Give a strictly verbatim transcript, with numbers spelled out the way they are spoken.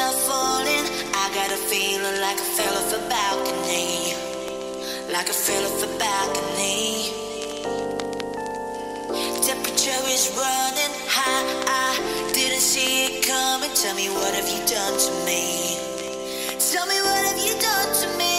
start falling. I got a feeling like I fell off a balcony, like I fell off a balcony. Temperature is running high, I didn't see it coming. Tell me what have you done to me? Tell me what have you done to me?